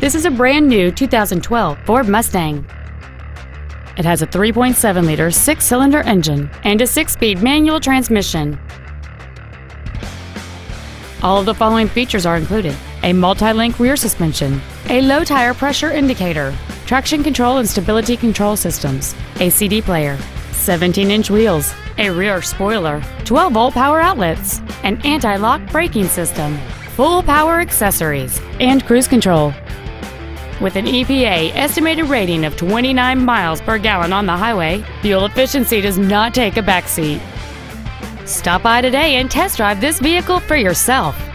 This is a brand new 2012 Ford Mustang. It has a 3.7-liter 6-cylinder engine and a 6-speed manual transmission. All of the following features are included: a multi-link rear suspension, a low tire pressure indicator, traction control and stability control systems, a CD player, 17-inch wheels, a rear spoiler, 12-volt power outlets, an anti-lock braking system, full power accessories, and cruise control. With an EPA estimated rating of 29 miles per gallon on the highway, fuel efficiency does not take a backseat. Stop by today and test drive this vehicle for yourself.